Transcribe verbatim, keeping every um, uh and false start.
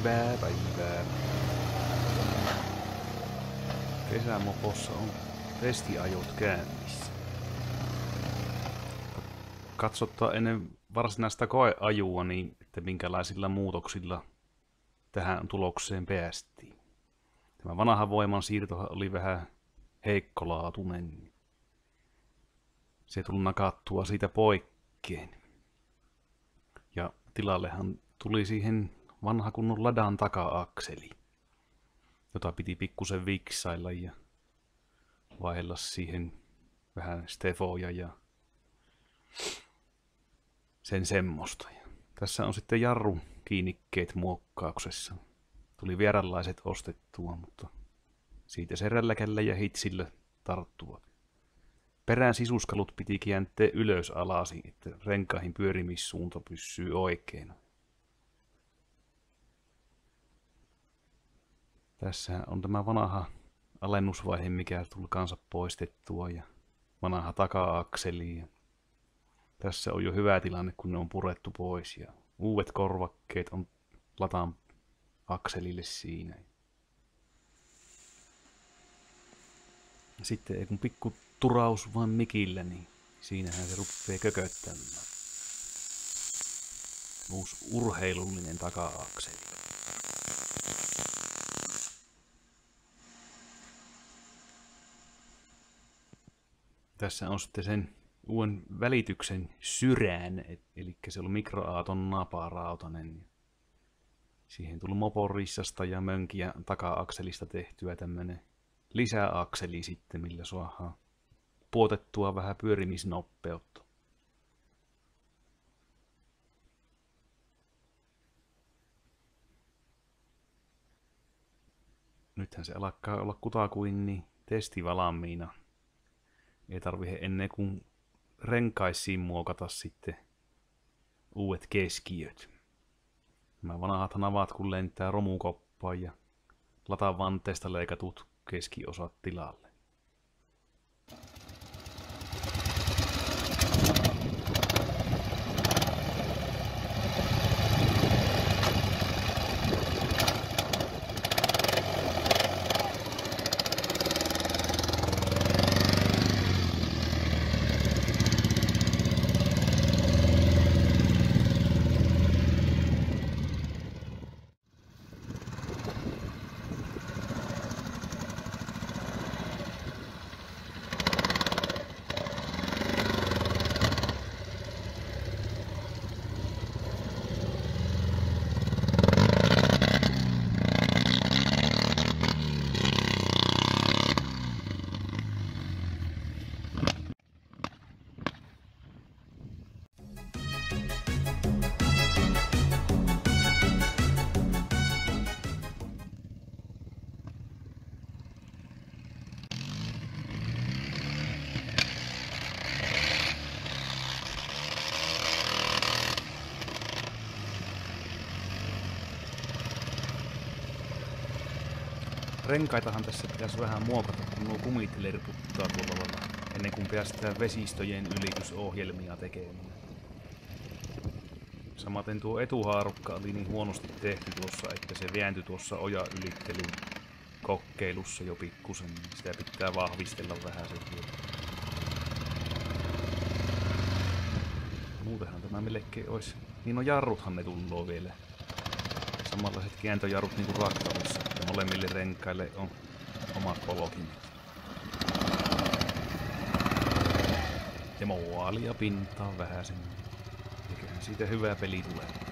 Hyvää päivää. Kesämopossa on testiajot käynnissä. Katsottaa ennen varsinaista koeajua, niin että minkälaisilla muutoksilla tähän tulokseen päästiin. Tämä vanha voimansiirto oli vähän heikkolaatuinen. Se ei tullut nakattua siitä poikkeen. Ja tilallehan tuli siihen vanha kunnon ladan taka-akseli, jota piti pikkusen viksailla ja vaihella siihen vähän stefoja ja sen semmoista. Ja tässä on sitten jarru kiinnikkeet muokkauksessa. Tuli vieranlaiset ostettua, mutta siitä serälläkällä ja hitsillä tarttuvat. Perään sisuskalut piti kääntää ylös alasi, että renkaihin pyörimissuunta pysyy oikein. Tässä on tämä vanha alennusvaihe, mikä tuli kanssa poistettua, ja vanha taka-akseli. Ja tässä on jo hyvä tilanne, kun ne on purettu pois, ja uudet korvakkeet on latan akselille siinä. Ja sitten ei kun pikku turaus vaan mikillä, niin siinähän se rupeaa kököttämään. Uusi urheilullinen taka-akseli. Tässä on sitten sen uuden välityksen syrään, eli se on mikroaaton naparautainen. Siihen tuli moporissasta ja mönkiä taka-akselista tehtyä tämmönen lisäakseli sitten, millä saadaan puotettua vähän pyörimisnopeutta. Nythän se alkaa olla kutakuinnin testi valmiina. Ei tarvitse ennen kuin renkaisiin muokata sitten uudet keskiöt. Nämä vanhat navat kun lentää romukoppaan ja latavanteesta leikatut keskiosat tilalle. Renkaitahan tässä pitäisi vähän muokata, kun nuo kumit lerputtaa tuolla lailla, ennen kuin päästään vesistöjen ylitysohjelmia tekemään. Samaten tuo etuhaarukka oli niin huonosti tehty tuossa, että se vääntyi tuossa oja ylittelyn kokeilussa jo pikkusen. Sitä pitää vahvistella vähän sen vielä. Muutenhan tämä melkein olisi. Niin no jarruthan ne tulloo vielä. Samanlaiset kääntöjarrut niin kuin traktorissa, ja molemmille renkaille on omat polkimet. Ja moaalia pintaa vähän sen. Eiköhän siitä hyvä peli tulee.